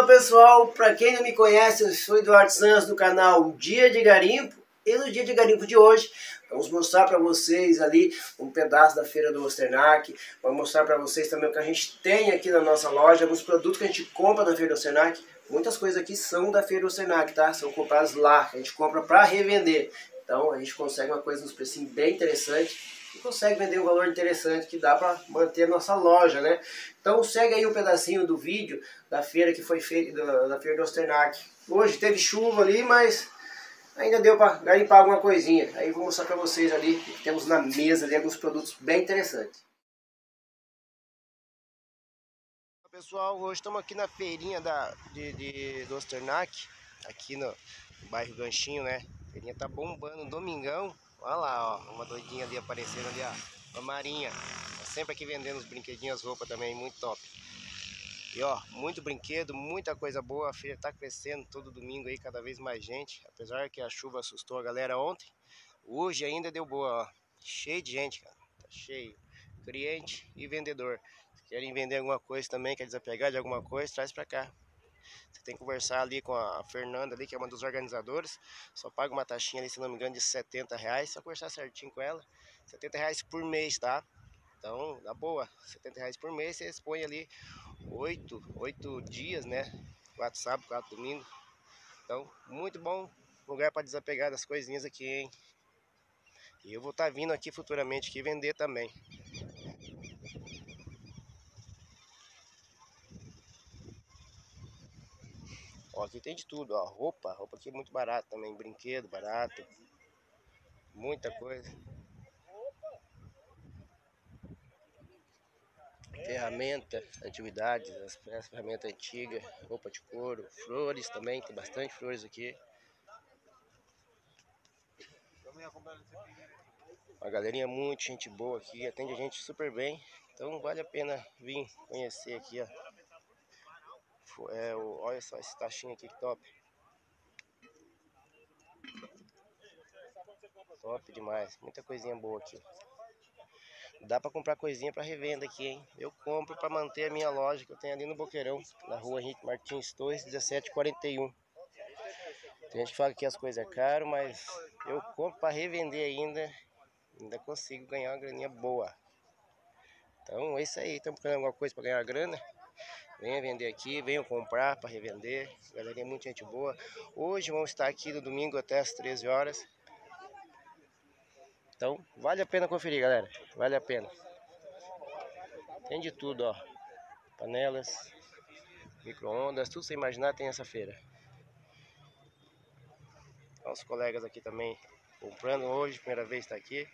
Fala pessoal, para quem não me conhece, eu sou Eduardo Santos do canal Dia de Garimpo. E no Dia de Garimpo de hoje, vamos mostrar para vocês ali um pedaço da feira do Osternac. Vamos mostrar para vocês também o que a gente tem aqui na nossa loja, alguns produtos que a gente compra da feira do Osternac. Muitas coisas aqui são da feira do Osternac, tá? São compradas lá, a gente compra para revender. Então a gente consegue uma coisa nos precinhos bem interessante. E consegue vender um valor interessante que dá para manter a nossa loja, né? Então segue aí um pedacinho do vídeo da feira que foi feita, da feira do Osternac. Hoje teve chuva ali, mas ainda deu para garimpar alguma coisinha. Aí vou mostrar para vocês ali, temos na mesa ali alguns produtos bem interessantes. Pessoal, hoje estamos aqui na feirinha do Osternac, aqui no bairro Ganchinho, né? A feirinha tá bombando, domingão. Olha lá, ó, uma doidinha ali aparecendo ali, ó, a Marinha. Tá sempre aqui vendendo os brinquedinhos, as roupas também, muito top. E ó, muito brinquedo, muita coisa boa, a feira tá crescendo todo domingo aí, cada vez mais gente. Apesar que a chuva assustou a galera ontem, hoje ainda deu boa, ó. Cheio de gente, cara, tá cheio. Cliente e vendedor. Se querem vender alguma coisa também, quer desapegar de alguma coisa, traz pra cá. Você tem que conversar ali com a Fernanda ali, que é uma dos organizadores. Só paga uma taxinha ali, se não me engano, de R$70. Só conversar certinho com ela. R$70 por mês, tá? Então, na boa, R$70 por mês, você expõe ali 8 dias, né? 4 sábados, 4 domingos. Então, muito bom lugar para desapegar das coisinhas aqui, hein? E eu vou estar vindo aqui futuramente aqui vender também. Ó, aqui tem de tudo, ó, roupa aqui é muito barato também, brinquedo barato, muita coisa. Ferramenta, antiguidades, as ferramentas antigas, roupa de couro, flores também, tem bastante flores aqui. Uma galerinha muito gente boa aqui, atende a gente super bem, então vale a pena vir conhecer aqui, ó. Olha só esse taxinho aqui que top. Top demais, muita coisinha boa aqui. Dá pra comprar coisinha pra revenda aqui, hein? Eu compro pra manter a minha loja que eu tenho ali no Boqueirão, na rua Henrique Martins Torres, 1741. Tem gente que fala que as coisas é caro, mas eu compro pra revender ainda consigo ganhar uma graninha boa. Então é isso aí, estamos procurando alguma coisa pra ganhar grana. Venha vender aqui, venham comprar para revender. Galerinha, muita gente boa. Hoje vamos estar aqui no domingo até as 13 horas. Então, vale a pena conferir, galera. Vale a pena. Tem de tudo, ó. Panelas, micro-ondas, tudo sem imaginar tem essa feira. Os colegas aqui também comprando hoje, primeira vez está aqui.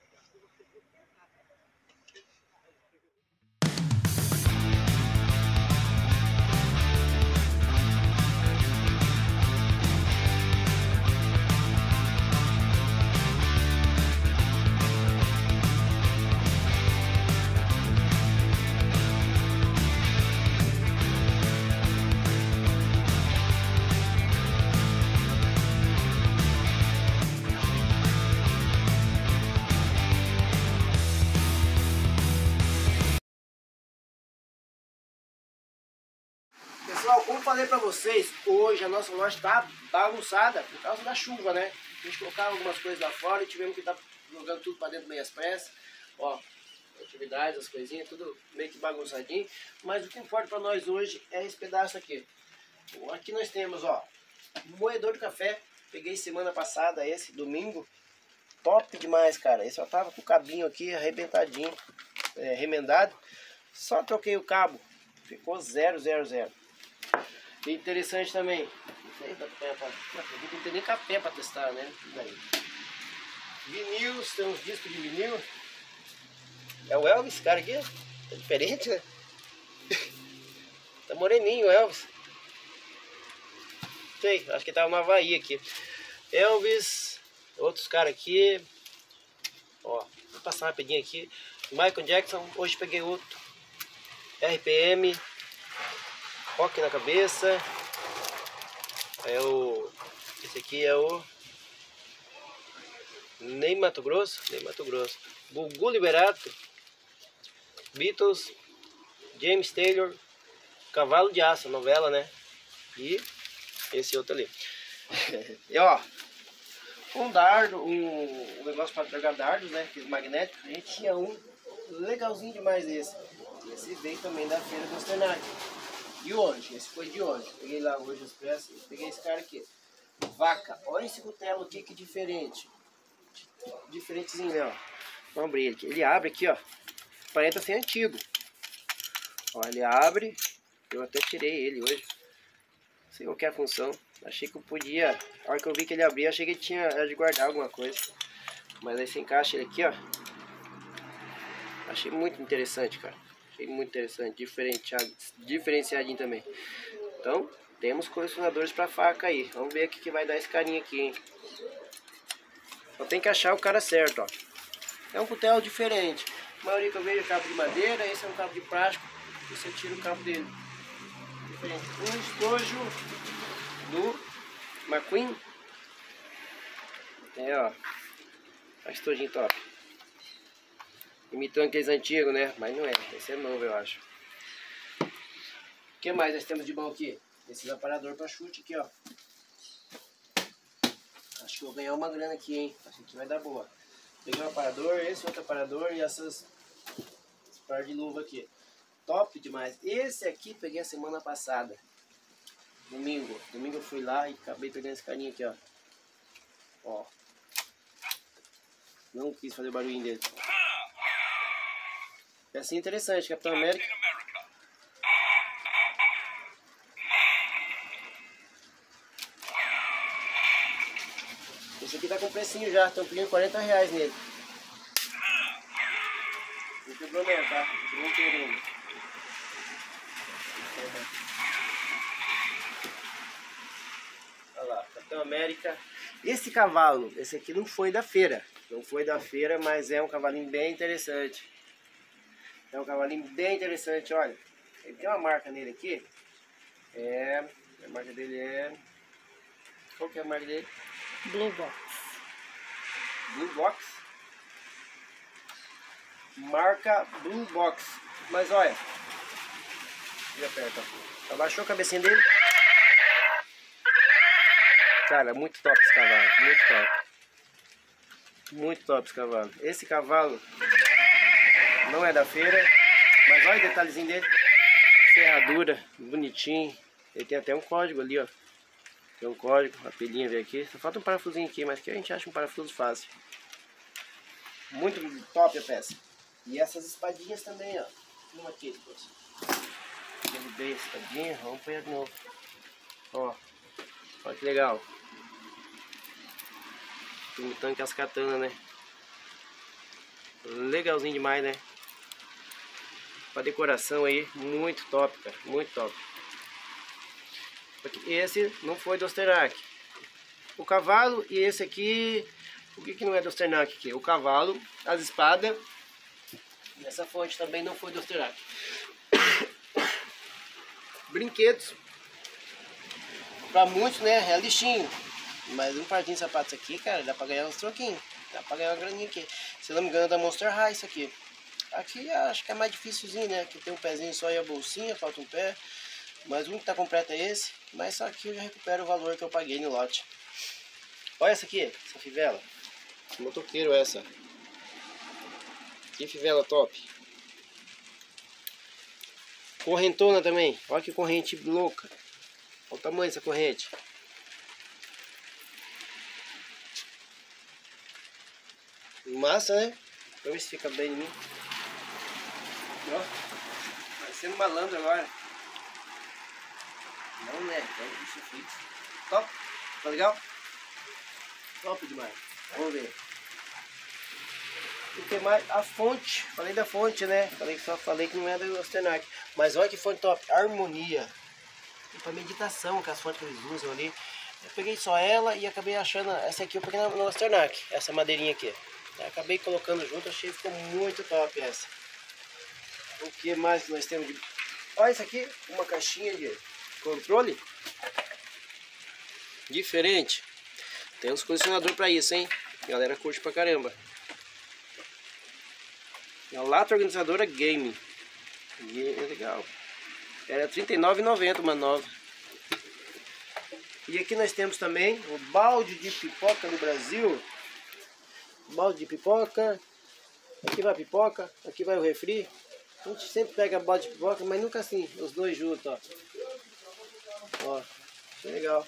Pessoal, como falei pra vocês, hoje a nossa loja tá bagunçada por causa da chuva, né? A gente colocava algumas coisas lá fora e tivemos que estar jogando tudo pra dentro meio às pressas. Ó, atividades, as coisinhas, tudo meio que bagunçadinho. Mas o que importa pra nós hoje é esse pedaço aqui. Aqui nós temos, ó, moedor de café. Peguei semana passada esse, domingo. Top demais, cara. Esse eu tava com o cabinho aqui arrebentadinho, remendado. Só troquei o cabo, ficou 000. E interessante também, não tem nem café para testar, né? Vinis, tem uns discos de vinil. É o Elvis, cara aqui, é diferente, né? Tá moreninho o Elvis. Sei, acho que tava no Havaí aqui. Elvis, outros caras aqui. Ó, vou passar rapidinho aqui. Michael Jackson, hoje peguei outro. RPM. Rock na cabeça. Esse aqui é o Ney Mato Grosso. Gugu Liberato. Beatles. James Taylor. Cavalo de Aço, novela, né? E esse outro ali. E ó, um dardo, um negócio para jogar dardos, né? Aqueles magnéticos. A gente tinha um legalzinho demais esse. Esse veio também da feira do Osternac. E hoje, esse foi de hoje. Peguei lá hoje os preços e peguei esse cara aqui. Vaca. Olha esse cutelo aqui que diferente. Diferentezinho, né? Ó. Vamos abrir ele aqui. Ele abre aqui, ó. Aparenta ser antigo. Ó, ele abre. Eu até tirei ele hoje. Não sei qual que é a função. Achei que eu podia. A hora que eu vi que ele abria, achei que ele tinha era de guardar alguma coisa. Mas aí você encaixa ele aqui, ó. Achei muito interessante, cara. Achei muito interessante. Diferenciadinho também. Então, temos colecionadores para faca aí. Vamos ver o que vai dar esse carinha aqui, hein? Só tem que achar o cara certo, ó. É um cutelo diferente. A maioria que eu vejo é cabo de madeira, esse é um cabo de plástico. E você tira o cabo dele. Diferente. Um estojo do McQueen. É, ó. Olha esse estojinho top. Imitando aqueles antigos, né? Mas não é. Esse é novo, eu acho. O que mais nós temos de bom aqui? Esse aparador para chute aqui, ó. Acho que eu vou ganhar uma grana aqui, hein? Acho que vai dar boa. Peguei um aparador, esse outro aparador e esse par de luva aqui. Top demais. Esse aqui peguei a semana passada. Domingo. Domingo eu fui lá e acabei pegando esse carinha aqui, ó. Ó. Não quis fazer o barulhinho dele. É assim interessante, Capitão América. Esse aqui tá com precinho já, estão pedindo R$40 nele. Não tem problema, tá? Não tem problema. Olha lá, Capitão América. Esse cavalo, esse aqui não foi da feira. Não foi da feira, mas é um cavalinho bem interessante. É um cavalinho bem interessante, olha. Ele tem uma marca nele aqui. A marca dele é... Qual que é a marca dele? Blue Box. Blue Box. Marca Blue Box. Mas olha. Ele aperta. Abaixou a cabecinha dele. Cara, muito top esse cavalo. Muito top. Muito top esse cavalo. Esse cavalo não é da feira. Mas olha o detalhezinho dele. Ferradura, bonitinho. Ele tem até um código ali, ó. Tem um código, a pilhinha veio aqui. Só falta um parafusinho aqui, mas que a gente acha um parafuso fácil. Muito top a peça. E essas espadinhas também, ó. Uma aqui depois. Derrubei a espadinha, vamos pôr de novo. Ó, olha que legal. Imitando as katanas, né? Legalzinho demais, né? Pra decoração aí, muito top, cara. Muito top. Esse não foi do Osternac. O cavalo e esse aqui... O que não é do Osternac aqui? O cavalo, as espadas. E essa fonte também não foi do Osternac. Brinquedos. Pra muitos, né? É lixinho. Mas um parzinho de sapatos aqui, cara, dá pra ganhar uns troquinhos. Dá pra ganhar uma graninha aqui. Se não me engano, é da Monster High isso aqui. Aqui acho que é mais difícilzinho, né? Aqui tem um pezinho só e a bolsinha, falta um pé. Mas um que tá completo é esse. Mas só aqui eu já recupero o valor que eu paguei no lote. Olha essa aqui, essa fivela. Motoqueiro essa. Que fivela top. Correntona também. Olha que corrente louca. Olha o tamanho dessa corrente. Massa, né? Pra ver se fica bem em mim. Ó, parecendo malandro agora. Não, né? É bicho fixo. Top. Tá legal? Top demais. Vamos ver. O que mais? A fonte. Falei da fonte, né? Só falei que não é do Osternac. Mas olha que fonte top. Harmonia. E pra meditação, que as fontes que eles usam ali. Eu peguei só ela e acabei achando... Essa aqui eu peguei no Osternac. Essa madeirinha aqui. Eu acabei colocando junto. Achei que ficou muito top essa. O que mais que nós temos de... Olha isso aqui. Uma caixinha de controle. Diferente. Tem uns colecionadores pra isso, hein? A galera curte pra caramba. É a lata organizadora Game. E é legal. Era R$39,90 uma nova. E aqui nós temos também o balde de pipoca do Brasil. Balde de pipoca. Aqui vai a pipoca, aqui vai o refri. A gente sempre pega balde de pipoca, mas nunca assim, os dois juntos, ó. Ó, legal.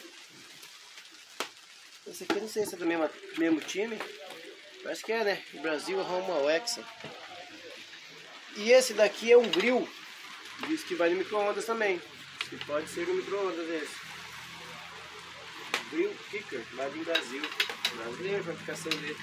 Esse aqui eu não sei se é do mesmo time. Parece que é, né? O Brasil arruma o Hexa. E esse daqui é um grill. Diz que vai no micro-ondas também. Que pode ser no micro-ondas esse. Grill Kicker, lá do Brasil. Brasileiro, fabricação dele.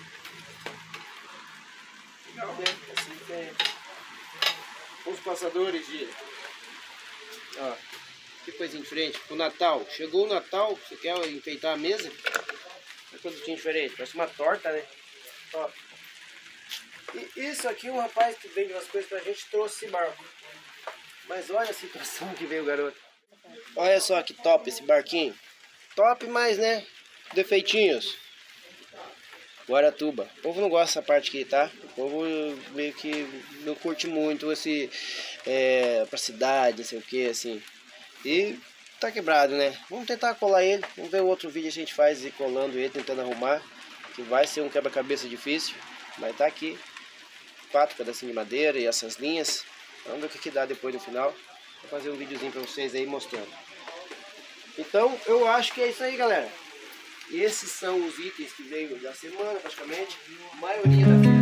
Legal, né? Assim tem os passadores de... Ó, que coisinha diferente. O Natal. Chegou o Natal, você quer enfeitar a mesa? Que produtinho diferente. Parece uma torta, né? Ó. E isso aqui, um rapaz que vende umas coisas pra gente trouxe esse barco. Mas olha a situação que veio o garoto. Olha só que top esse barquinho. Top, mas né? Defeitinhos. Guaratuba. O povo não gosta dessa parte aqui, tá? O povo meio que não curte muito esse... pra cidade, não sei o que, assim. E tá quebrado, né? Vamos tentar colar ele. Vamos ver o outro vídeo que a gente faz e colando ele, tentando arrumar. Que vai ser um quebra-cabeça difícil. Mas tá aqui. 4 pedacinhos de madeira e essas linhas. Vamos ver o que dá depois no final. Vou fazer um videozinho pra vocês aí mostrando. Então eu acho que é isso aí, galera. Esses são os itens que veio da semana praticamente. A maioria da